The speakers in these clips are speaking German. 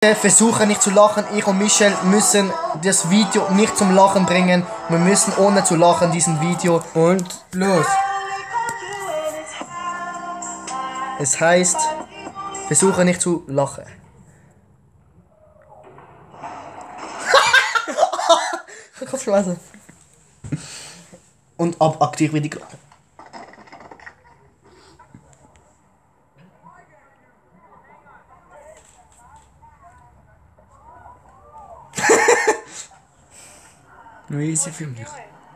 Versuche nicht zu lachen. Ich und Michelle müssen das Video nicht zum Lachen bringen. Wir müssen ohne zu lachen diesen Video. Und los. Es heißt, versuche nicht zu lachen. Kopfschmerzen. Und aktiviere die Glocke. Nur easy für mich.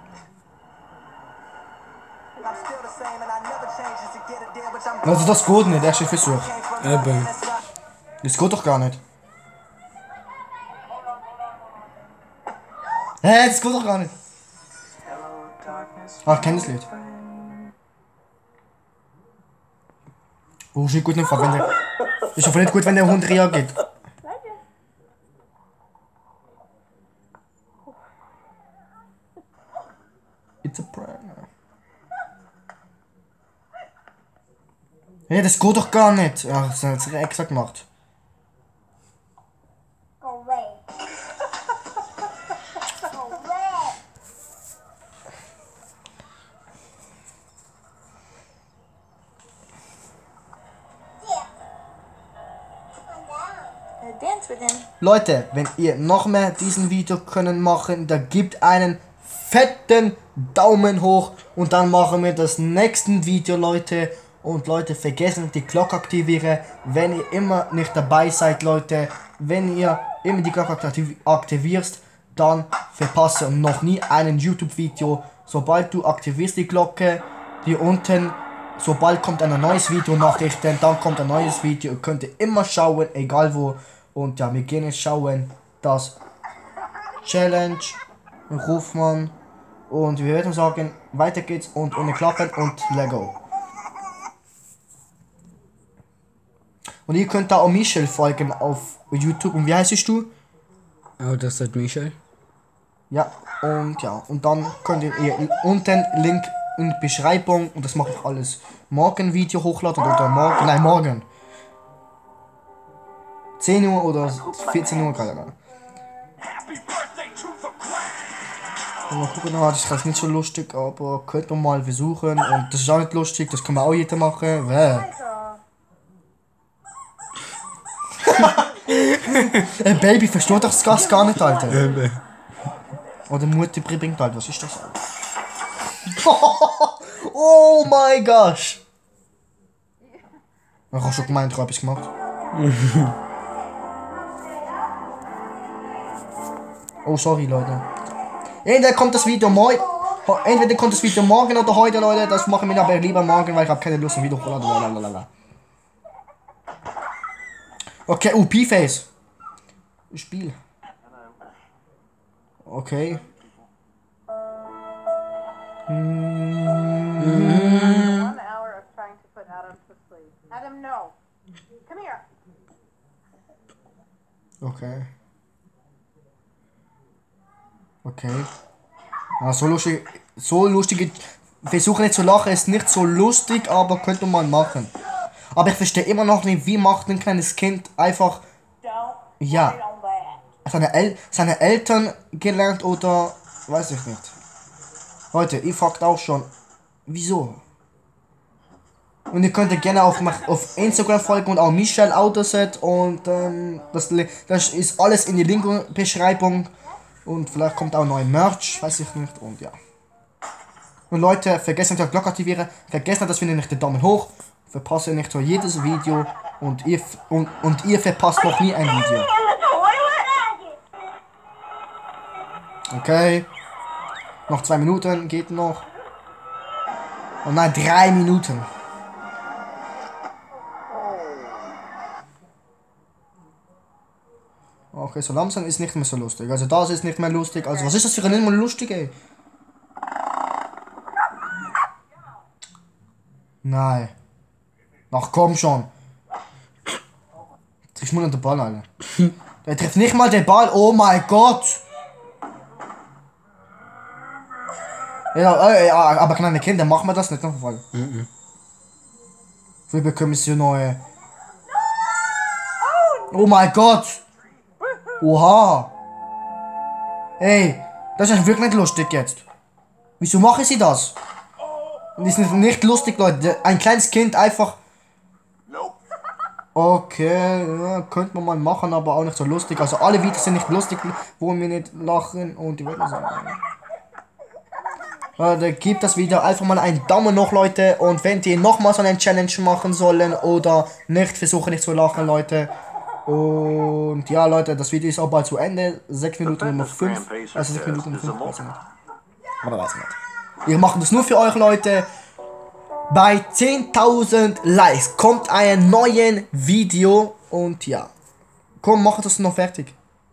Also das geht nicht, erster Versuch. Eben. Das geht doch gar nicht. Hä, das geht doch gar nicht. Ah, ich kenne das Lied. Oh, ist nicht gut, nicht, wenn der... Ist aber nicht gut, wenn der Hund reagiert. It's a prank. Hey, das geht doch gar nicht. Ach, das hat er extra gemacht. Go away. Go away. Dance with him. Leute, wenn ihr noch mehr diesen Video können machen, da gibt einen fetten Daumen hoch und dann machen wir das nächste Video, Leute. Und Leute, vergessen nicht die Glocke aktivieren, wenn ihr immer nicht dabei seid, Leute. Wenn ihr immer die Glocke aktivierst, dann verpasst ihr noch nie ein YouTube-Video. Sobald du aktivierst die Glocke, hier unten, sobald kommt ein neues Video Nachrichten, dann kommt ein neues Video. Ihr könnt immer schauen, egal wo. Und ja, wir gehen jetzt schauen, das Challenge, Rufmann. Und wir werden sagen, weiter geht's und ohne Klappen und Lego. Und ihr könnt da auch Michelle folgen auf YouTube. Und wie heißt du? Oh, das ist Michelle. Ja, und dann könnt ihr unten Link in die Beschreibung, und das mache ich alles, morgen Video hochladen oder morgen. 10 Uhr oder 14 Uhr, keine Ahnung. Mal gucken, das ist nicht so lustig, aber könnt man mal versuchen. Und das ist auch nicht lustig, das kann man auch jeder machen. Baby, versteht doch das gar nicht, Alter. Oder Mutter bringt halt, was ist das? Oh mein Gott! Ich hab schon gemeint, ich hab etwas gemacht. Oh, sorry, Leute. Entweder kommt das Video morgen oder heute, Leute. Das machen wir aber lieber morgen, weil ich habe keine Lust, ein Video hochzuladen. Okay, P-Face. Spiel. Okay. 1 hour of trying to put Adam to sleep. Adam, no. Come here. Okay. Okay. Ja, so lustig. Versuche nicht zu lachen, ist nicht so lustig, aber könnte man machen. Aber ich verstehe immer noch nicht, wie macht ein kleines Kind einfach. Ja. Seine Eltern gelernt oder. Weiß ich nicht. Leute, ihr fragt auch schon. Wieso? Und ihr könnt gerne auf Instagram folgen und auch Michelle Autoset. Und das ist alles in die Link-Beschreibung. Und vielleicht kommt auch neue Merch, weiß ich nicht. Und ja. Und Leute, vergesst nicht die Glocke aktivieren. Vergesst nicht, dass wir nicht den Daumen hoch. Verpasst nicht so jedes Video. Und ihr verpasst noch nie ein Video. Okay. Noch 2 Minuten, geht noch. Oh nein, 3 Minuten. Okay, so langsam ist nicht mehr so lustig. Also das ist nicht mehr lustig. Also was ist das für ein nicht mehr lustig, ey? Nein. Ach komm schon. Triffst nur noch den Ball, Alter. Der trifft nicht mal den Ball. Oh mein Gott. Ja, aber kleine Kinder, machen wir das nicht noch Fall. Wir bekommen sie neue. Oh mein Gott! Oha. Ey, das ist wirklich nicht lustig jetzt. Wieso machen sie das? Das ist nicht lustig, Leute. Ein kleines Kind einfach... Okay, ja, könnte man mal machen, aber auch nicht so lustig. Also alle Videos sind nicht lustig, wo wir nicht lachen und die Wörter sagen. Da gibt das Video einfach mal einen Daumen hoch, Leute. Und wenn die nochmal so eine Challenge machen sollen oder nicht, versuche nicht zu lachen, Leute. Und ja, Leute, das Video ist auch bald zu Ende. 6 Minuten Nummer 5. Also 6 Minuten Nummer 5, weiß ich nicht. Aber weiß ich nicht. Wir machen das nur für euch, Leute. Bei 10.000 Likes kommt ein neues Video. Und ja. Komm, mach das noch fertig.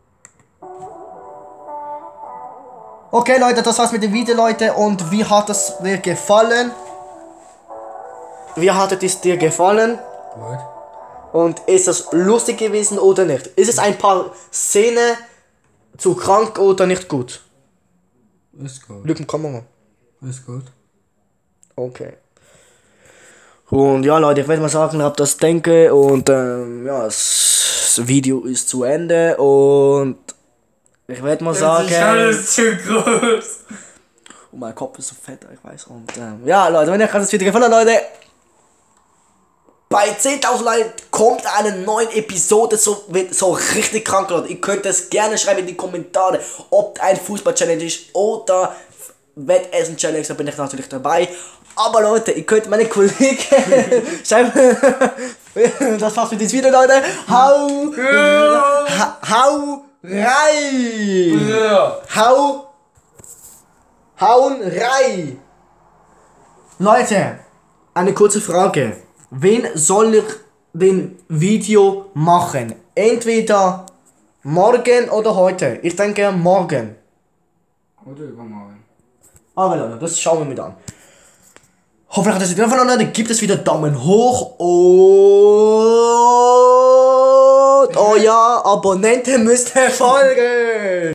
Okay, Leute, das war's mit dem Video, Leute. Und wie hat es dir gefallen? Wie hat es dir gefallen? Gut. Und ist es lustig gewesen oder nicht? Ist es ein paar Szenen zu krank oder nicht gut? Ist gut. Lücken, komm mal. Ist gut. Okay. Und ja, Leute, ich werde mal sagen, ob das denke. Und ja, das Video ist zu Ende. Und ich werde mal sagen. Das ist alles zu groß. Und mein Kopf ist so fett, ich weiß. Und ja, Leute, wenn euch das Video gefallen hat, Leute. Bei 10.000 Likes kommt eine neue Episode, so richtig krank, Leute. Ihr könnt es gerne schreiben in die Kommentare, ob ein Fußball-Challenge ist oder Wettessen-Challenge, da bin ich natürlich dabei. Aber Leute, ihr könnt meine Kollegen schreiben. Das war's für dieses Video, Leute. Hau rein! Hauen rein! Leute, eine kurze Frage. Wen soll ich den Video machen? Entweder morgen oder heute. Ich denke morgen. Oder übermorgen. Aber Leute, das schauen wir mit an. Hoffentlich hat es dir gefallen, Leute. Gibt es wieder Daumen hoch und oh ja, Abonnenten müsst ihr folgen.